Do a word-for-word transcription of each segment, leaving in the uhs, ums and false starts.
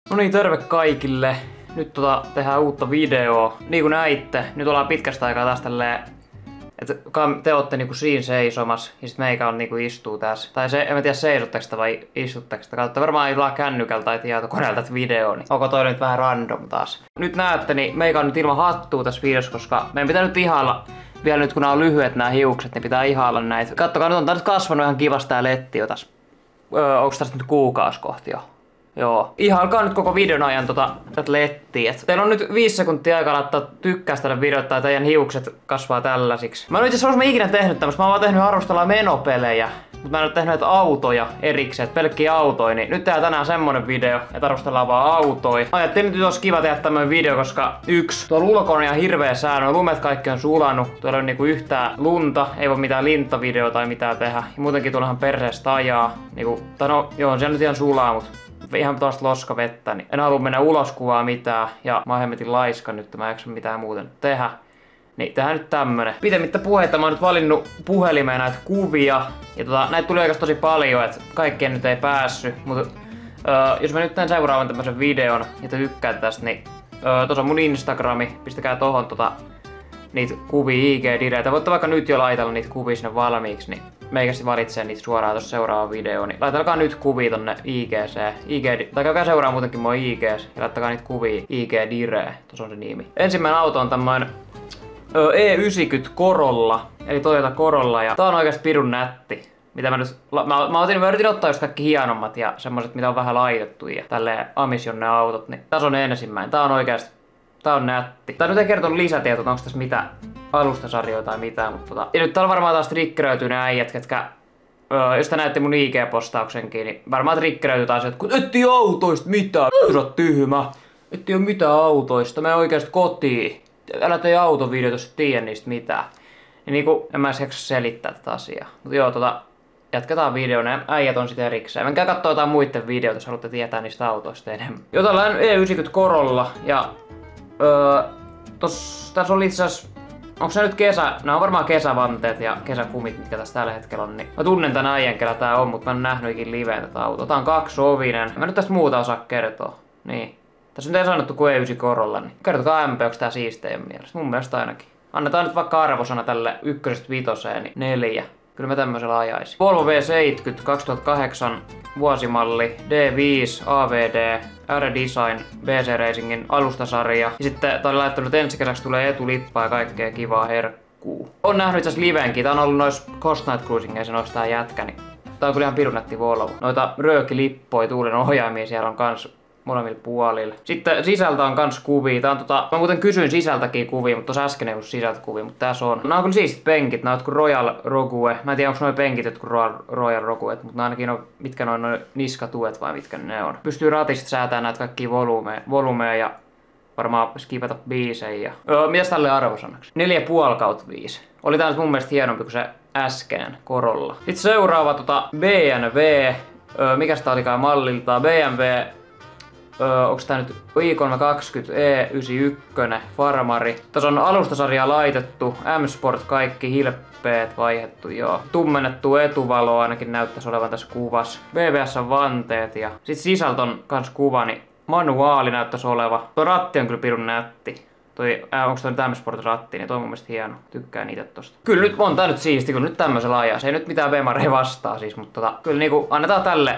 No niin, terve kaikille. Nyt tota, tehdään uutta videoa. Niin kuin näitte, nyt ollaan pitkästä aikaa taas tälleen, että te ootte niinku siinä seisomassa ja sit meikä on niinku istuu tässä. Tai se, en mä tiedä seisotteko sitä vai istutteko sitä. Katsotte varmaan illaan kännykältä tai tietokoneelta tätä videoa, niin onko toi nyt vähän random taas. Nyt näette, niin meikä on nyt ilman hattua tässä videossa, koska meidän pitää nyt ihailla, vielä nyt kun nämä on lyhyet nämä hiukset, niin pitää ihailla näitä. Kattokaa, nyt on tää nyt kasvanut ihan kivasti tää letti jo tässä. Öö, onks tästä nyt kuukausi kohti jo? Joo. Ihailkaa nyt koko videon ajan tota, tätä lettiä. Teillä on nyt viisi sekuntia aikaa laittaa tykkää tälle videolle tai teidän hiukset kasvaa tällaisiksi. Mä en itse asiassa ikinä tehnyt tämmöstä. Mä oon vaan tehnyt arvostellaan menopelejä. Mutta mä en oo tehnyt näitä autoja erikseen, pelkkiä autoja. Niin nyt tehdään tänään semmonen video, että arvostellaan vaan autoja. Ajattelin nyt olisi kiva tehdä tämmönen video, koska yksi, tuolla ulkona on ihan hirveä sää. No lumet kaikki on sulanut. Tuolla on niinku yhtään lunta. Ei voi mitään linttavideoa tai mitään tehdä. Ja muutenkin tuollahan perseestä ajaa. Niinku, tai no joo, siellä nyt ihan sulaa, mut ihan tosta loskavettä, niin en halua mennä ulos kuvaa mitään, ja mä oon hemmetin laiska nyt, mä en jaksa mitään muuten tehdä. Niin tehdään nyt tämmönen. Pitemmittä puheita, mä oon nyt valinnut puhelimeen näitä kuvia, ja tota, näitä tuli oikeastaan tosi paljon, että kaikkien nyt ei päässyt, mutta öö, jos mä nyt teen seuraavan tämmösen videon, ja te tykkäätte tästä, niin öö, tossa on mun Instagrami, pistäkää tohon tota niitä kuvia I G-direitä. Voitte vaikka nyt jo laitella niitä kuvia sinne valmiiksi, niin meikästi valitsee niitä suoraan tuossa seuraavaan videoon. Niin laitelkaa nyt kuvia tonne I G:seen. I G, tai käykää seuraa muutenkin mua I G:s ja laittakaa niitä kuvia I G-direen. Tuossa on se nimi. Ensimmäinen auto on tämmönen E yhdeksänkymmentä Corolla, eli Toyota Corolla, ja tää on oikeesti pirun nätti. Mitä mä nyt, mä, mä, otin, mä yritin ottaa just kaikki hienommat ja semmoset mitä on vähän laitettu ja tälleen amisjonne autot, niin tässä on ensimmäinen. Tää on oikeesti, tää on nätti. Tää nyt ei kertonut lisätietoa, onko tässä mitä alustasarjoja tai mitään, mutta tota. Ja nyt täällä varmaan taas triggeröityy ne äijät, ketkä, öö, jos te näette mun I G-postauksenkin, niin varmaan triggeröityy taas, että kun etti autoista mitään, sä oot tyhmä. Etti oo mitään autoista, mene oikeesti kotiin. Älä tee autovideoita, jos et tiedä niistä mitään. Ja niinku, en mä edes jaksa selittää tätä asiaa. Mutta joo, tota, jatketaan videona ja äijät on sitten erikseen. Menkää kattoo jotain muiden videoita, jos haluatte tietää niistä autoista enemmän. Joo, täällä on E yhdeksänkymmentä Corolla ja öö, tos, tässä oli itse asiassa, onko se nyt kesä, nämä on varmaan kesävanteet ja kesäkumit, mitkä tässä tällä hetkellä on, niin mä tunnen tän äijän, kellä tää on, mutta mä en nähnyt ikin liveen tätä autoa. Tää on kaksovinen. Mä nyt tästä muuta osaa kertoa. Niin. Tässä nyt ei sanottu kuin E yhdeksän Corolla, niin kertokaa M P, onko tää siistejen mielestä. Mun mielestä ainakin. Annetaan nyt vaikka arvosana tälle ykkösestä vitoseen, niin neljä. Kyllä mä tämmöisellä ajaisin. Volvo V seitsemänkymmentä kaksituhattakahdeksan vuosimalli, D viisi, A V D, R-Design, B C Racingin alustasarja. Ja sitten tää oli laittanut ensi kesäksi tulee etulippaa ja kaikkea kivaa herkkuu. On nähnyt itse asiassa livenkin. Tää on ollut nois Coast Night Cruisingeissa noissa tää jätkä, niin tää on kyllä ihan pirun nätti Volvo. Noita röökilippoja, tuulen ohjaimia siellä on kans molemmilla puolilla. Sitten sisältä on kans kuvia. Tää on tota, mä muuten kysyin sisältäkin kuvia, mutta tossa äsken ei ollut sisältä kuvia, mutta tässä on. Nää on kyllä siistit penkit, nää on jotkut Royal Rogue. Mä en tiedä onko noi penkit jotkut Royal, Royal Rogue, mutta nää ainakin on, mitkä noin noin niskatuet vai mitkä ne on. Pystyy ratista säätämään näitä kaikkia volumeja, volumeja ja varmaan skipata biisejä. Öö, mitäs tälle arvosanaksi? neljä pilkku viisi kautta viisi. Oli tää nyt mun mielestä hienompi kuin se äskeinen Corolla. Sitten seuraava tota B M W. Öö, mikäs tää olikaan malliltaan? B M W. Öö, onks tää nyt i kolmesataakaksikymmentä E yhdeksänkymmentäyksi Farmari. Tässä on alustasarjaa laitettu, M-Sport kaikki hilppeet vaihdettu, joo. Tummennettu etuvalo ainakin näyttäisi olevan tässä kuvassa. B B S-vanteet ja sit sisältö on kans kuva, niin manuaali näyttäisi oleva. Tuo ratti on kyllä pirun nätti. Toi, äh, onks toi nyt M-Sport-ratti, niin toi on mun mielestä hieno. Tykkään niitä tosta. Kyllä nyt on tää nyt siisti, kyllä nyt tämmöisellä ajaa. Se ei nyt mitään Bemaria vastaa siis, mutta tota, kyllä niinku annetaan tälle.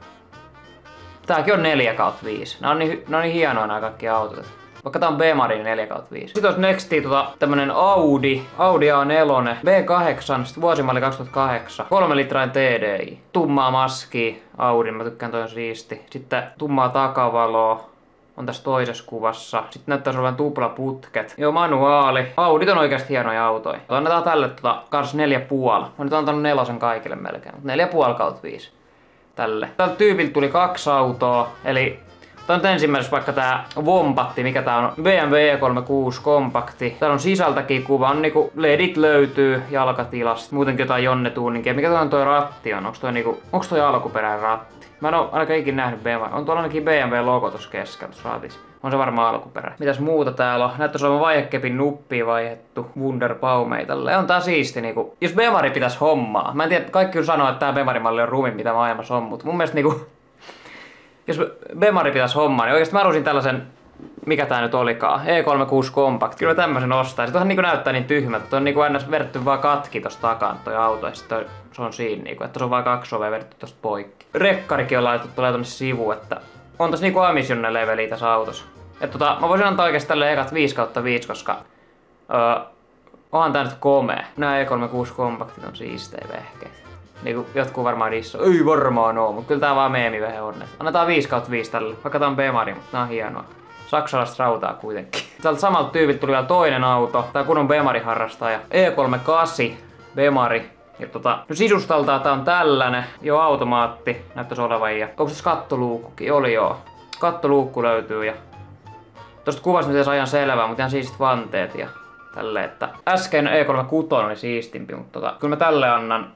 Tääkin on neljä kautta viisi. Nää on niin, nää on niin hienoja nää kaikki autot. Vaikka tää on B-Mari, niin neljä kautta viisi. Sitten olisi nexti tota, tämmönen Audi. Audi A neljä. B kahdeksan. Sitten vuosimalli kaksituhattakahdeksan. kolme litrainen T D I. Tummaa maskia. Audi. Mä tykkään toi on siisti. Sitten tummaa takavaloa. On tässä toisessa kuvassa. Sitten näyttäisi olevan tuplaputket. Joo, manuaali. Audit on oikeasti hienoja autoja. Annetaan tälle tota kans neljä puoli. Mä nyt antanut nelosen kaikille melkein. Mutta neljä puoli kautta viisi. Tälle. Tältä tyypiltä tuli kaksi autoa, eli tää on ensimmäisessä vaikka tää Wombatti, mikä tää on B M W E kolmekymmentäkuusi kompakti. Täällä on sisältäkin kuva, on niinku ledit löytyy jalkatilasta, muutenkin jotain jonnetuuninkia. Mikä toi on toi ratti on? Onks toi niinku, onks toi alkuperäinen ratti? Mä en oo ainakaan ikinä nähnyt B M W. On tuolla ainakin B M W-logo tossa keskellä tossa ratissa. On se varmaan alkuperäinen. Mitäs muuta täällä on? Näyttäis olevan vaihekepin nuppia vaihdettu. Wunderbaumei tälleen. On tää siisti niinku. Jos Bemari pitäis hommaa. Mä en tiedä, kaikki kyllä sanoo, että tää Bemari-malli on ruumin mitä maailmassa on, mutta mun mielestä niinku jos Bemari pitäisi hommaa, niin oikeesti mä halusin tällaisen, mikä tää nyt olikaan, E kolmekymmentäkuusi Compact. Kyllä mä tämmösen ostaisin. Tuohan niinku näyttää niin tyhmältä. Tuo on niinku aina vedetty vaan katki tosta takaa toi auto ja sitten se on siinä niinku, että se on vaan kaksi ovea vedetty tosta poikki. Rekkarikin on laitettu, tulee tonne sivuun, että on tässä niinku Amision leveliä tässä autossa. Et tota, mä voisin antaa oikeesti tälle ekat viisi kautta viisi, koska öö, onhan tää nyt komea. Nää E kolmekymmentäkuusi Compactit on siistejä vehkeitä. Niinku jotkut varmaan dissoo, ei varmaan oo, mut kyllä tää vaan meemivehe on. Annetaan viisi kautta viisi tälle, vaikka tää on Bemari, mutta nää on hienoa. Saksalaista rautaa kuitenkin. Tältä samalta tyypiltä tuli vielä toinen auto. Tää kun on Bemari-harrastaja. E kolmekymmentäkahdeksan Bemari. Ja tota, no sisustaltaan tää on tällainen. Jo automaatti näyttäisi olevan. Ja onko tässä kattoluukkukin? Oli joo. Kattoluukku löytyy ja tosta kuvasta miten ajan selvää, mutta ihan siistit vanteet ja tälleen, että äsken E kolmekymmentäkuusi oli siistimpi, mutta tota, kyllä mä tälle annan.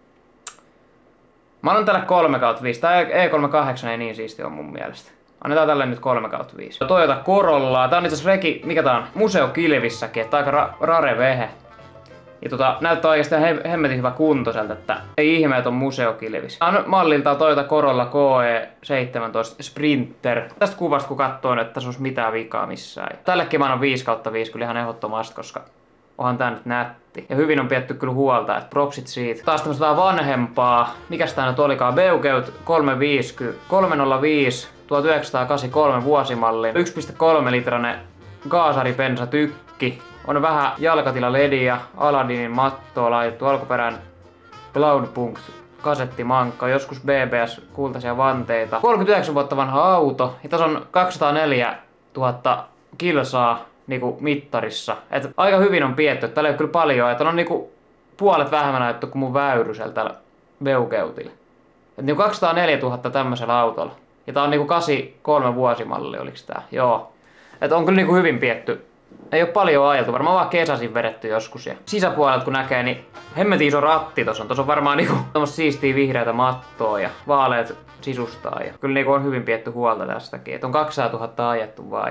Mä annan tälle kolme kautta viisi. Tää E kolmekymmentäkahdeksan ei niin siisti on mun mielestä. Annetaan tälle nyt kolme kautta viisi. Toyota Corolla. Tää on itse asiassa reki, mikä tää on? Museokilvissäkin, että aika ra rare vehe. Ja tota, näyttää oikeastaan he hemmetin hyvä kuntoiselta, että ei ihme, että on museokilvis. Tää on malliltaan Toyota Corolla K E seitsemäntoista Sprinter. Tästä kuvasta kun katsoo, että tässä olisi mitään vikaa missään. Tällekin mä annan viisi kautta viisi kyllä ihan ehdottomasti, koska onhan tää nyt nätti. Ja hyvin on pietty kyllä huolta, että propsit siitä. Taas tämmöstä vähän vanhempaa. Mikäs tää nyt olikaan? Beukeut kolmesataaviisikymmentä, kolmesataaviisi tuhatyhdeksänsataakahdeksankymmentäkolme vuosimallin. yksi pilkku kolme litranen gaasaripensatykki. On vähän jalkatila-lediä, Aladinin mattoa laitettu, alkuperän Cloudpunkt kasettimankka, joskus B B S kultaisia vanteita. kolmekymmentäyhdeksän vuotta vanha auto ja tässä on kaksisataaneljätuhatta kilsaa niinku mittarissa. Et aika hyvin on pietty, täällä ei ole kyllä paljon, että on niinku puolet vähemmän ajettu kuin mun väyrysellä täällä Beukeutilla. Et niinku kaksisataaneljätuhatta tämmöisellä autolla. Ja tää on niinku kahdeksankymmentäkolme vuosimalli, oliks tää? Joo. Et on kyllä niinku hyvin pietty. Ei oo paljon ajeltu, varmaan vaan kesäsin vedetty joskus. Ja sisäpuolelta kun näkee, niin hemmetin iso ratti tossa on. Tossa on varmaan niinku tommoista siistiä vihreätä mattoa ja vaaleet sisustaa. Ja kyllä niinku on hyvin pietty huolta tästäkin. Et on kaksisataatuhatta ajettu vaan.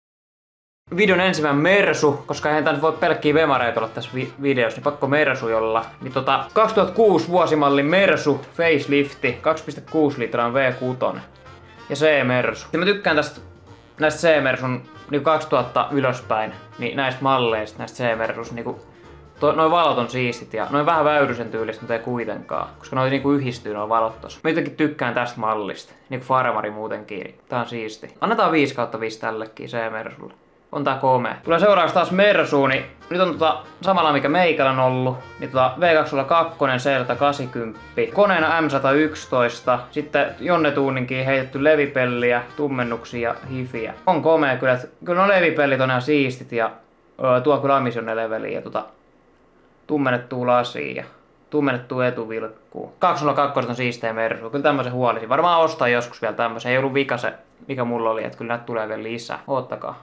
Videon ensimmäinen Mersu, koska eihän tää nyt voi pelkkiä Bemareita olla tässä vi videossa, niin pakko Mersu jolla. Niin tota, kaksituhattakuusi vuosimallin Mersu facelifti, kaksi pilkku kuusi litran V kuusi. Ja C-Mersu. Ja mä tykkään tästä näistä C-Mersun niin kaksituhatta ylöspäin, niin näistä malleista, näistä C-Mersus, niin noin valot on siistit ja noin vähän väyrysen tyylistä, mutta ei kuitenkaan, koska noin niinku yhdistyy noin valot tossa. Mä jotenkin tykkään tästä mallista, niinku Farmari muutenkin, tää on siisti. Annetaan viisi kautta viisi tällekin C-Mersulle. On tää komea. Tulee seuraavaksi taas Mersu, niin nyt on tota samalla mikä meikällä on ollut. Niin tota V kaksisataakaksi C kahdeksankymmentä. Koneena M sata yksitoista. Sitten Jonne Tuuninkin heitetty levipelliä, tummennuksia ja hifiä. On komea kyllä. Kyllä no levipellit on ihan siistit ja öö, tuo kyllä Amision leveliä ja tota tummennettuu lasia ja tummennettuu etuvilkkuu. kaksisataakaksi on siistejä Mersu. Kyllä tämmösen huolisin. Varmaan ostaa joskus vielä tämmösen. Ei ollut vika se mikä mulla oli, että kyllä näitä tulee vielä lisää. Oottakaa.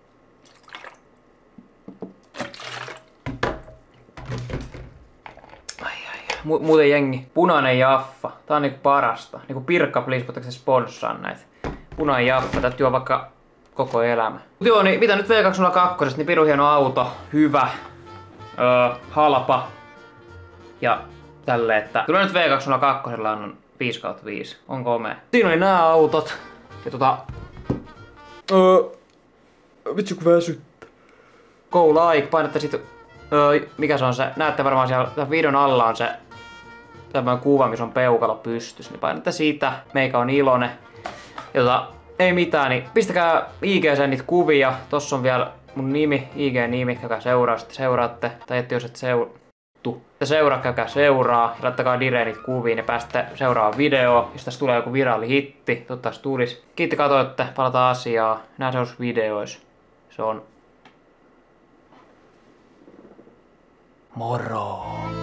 Mu muuten jengi. Punainen Jaffa. Tää on niinku parasta. Niinku Pirkka, please, voitteko se sponssaa näitä? Punainen Jaffa. Täytyy on vaikka koko elämä. Mut joo, niin mitä nyt V kaksisataakaksi, niin pirun hieno auto. Hyvä. Öö, halpa. Ja tälle, että kyllä nyt V kaksisataakaksi on viisi kautta viisi. On komea. Siinä oli nää autot. Ja tota... Öö... Vitsi kun väsyttää. Go like, painatte sit... Öö, mikä se on se? Näette varmaan siellä tämän videon alla on se tämmönen kuva, missä on peukalo pystys. Niin painatte siitä. Meikä on iloinen. Ja tota, ei mitään, niin pistäkää I G:seen niitä kuvia. Tossa on vielä mun nimi, I G-nimi, joka seuraa, sitten seuraatte. Tai ette jos et seurattu. Te seuraa, käykää seuraa. Ja laittakaa direen niitä kuvia, niin pääsette seuraavaan videoon. Jos tässä tulee joku viraali hitti, toivottavasti tulis. Kiitti katoitte, palataan asiaan. Nähdään seuraavissa videoissa. Se on... Moro!